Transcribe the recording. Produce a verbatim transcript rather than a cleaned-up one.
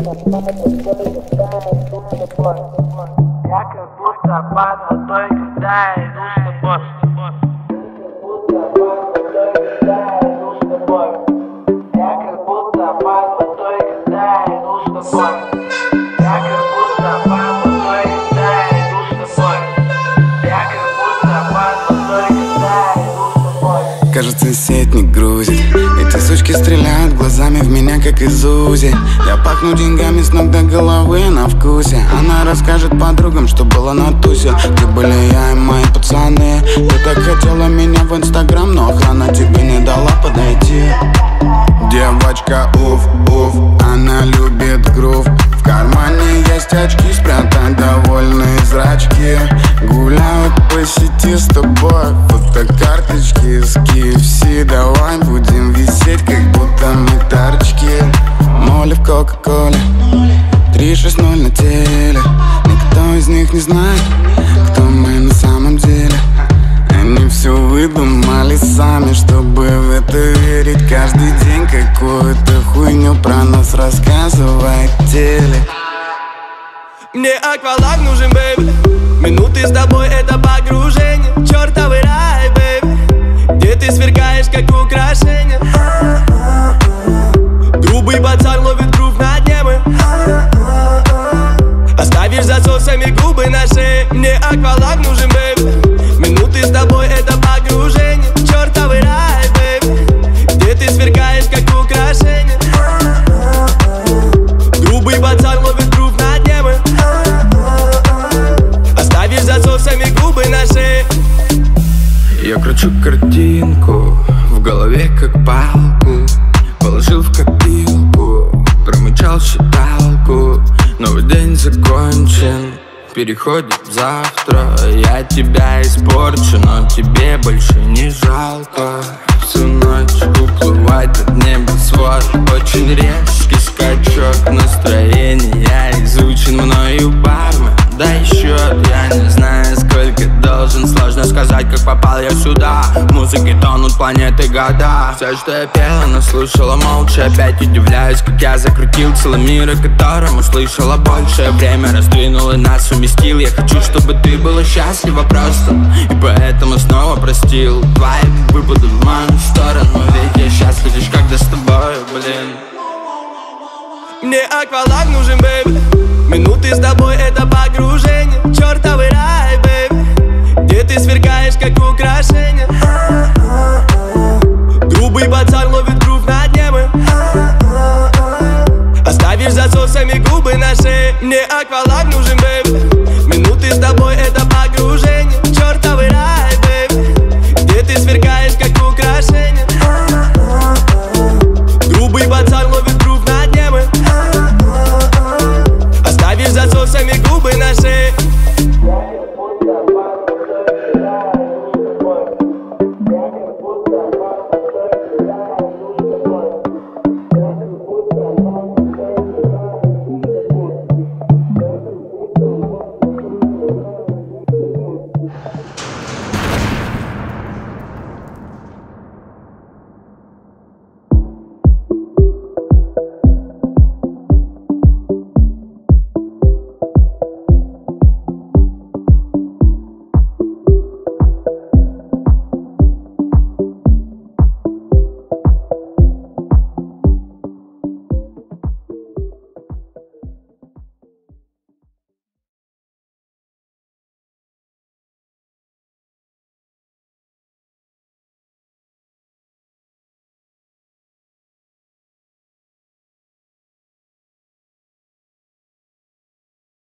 Я как будто под водой, когда иду с тобой. Я как будто под водой, когда иду с тобой. Я как будто под водой, когда иду с тобой. Я как будто под водой, когда иду с тобой. Кажется, сеть не грузит. Эти сучки стреляют глазами в меня, как из УЗИ. Я пахну деньгами с ног до головы на вкусе. Она расскажет подругам, что было на тусе, где были я и мои пацаны. Ты так хотела меня в инстаграм, но охрана тебе не дала подойти. Девочка, уф, уф, она любит грув. В кармане есть очки, спрятать довольные зрачки. Гуляют по сети с тобой, фотокарточки из кей эф си. Давай будем висеть, как будто мы торчки. Моли в кока-коле, три шесть ноль на теле. Никто из них не знает, кто мы на самом деле. Они все выдумали сами, чтобы в это верить. Каждый день какую-то хуйню про нас рассказывает теле. Мне акваланг нужен, бэйби. Минуты с тобой — это погружение. Чёртовый рай, бэйби, где ты сверкаешь, как украшение. Грубый пацан ловит грув на дне мы. Оставишь засосами губы на шее. Мне акваланг нужен, бэйби. Минуты с тобой — это погружение. Чёртовый рай, бэйби, где ты сверкаешь, как украшение. Грубый пацан ловит грув на дне мы. Оставишь засосами губы на шее. Я кручу картинку в голове, как палку. Положил в копилку, промычал считалку. Новый день закончен, переходит завтра. Я тебя испорчу, но тебе больше не жалко. Всю ночь уплывает от небосвод. Очень резкий скачок настроения изучен мною бармен. Дай счет, я не знаю, сколько должен. Сложно сказать, как попал я сюда. В музыке тонут планеты года. Все, что я пела, но слушала молча. Опять удивляюсь, как я закрутил целый мир, о котором услышала больше. Время раздвинул и нас уместил. Я хочу, чтобы ты была счастлива просто, и поэтому снова простил. Твои выпады в мою сторону, ведь я счастлив лишь когда с тобой, блин. Мне акваланг нужен, бэйби. Минуты с тобой — это погружение. Чёртовый рай, бэйби, где ты сверкаешь, как украшение. Грубый пацан ловит грув на дне мы. Оставишь засосами губы на шее. Мне акваланг нужен, бэйби. Минуты с тобой — это погружение. Чёртовый рай, бэйби, где ты сверкаешь, как украшение.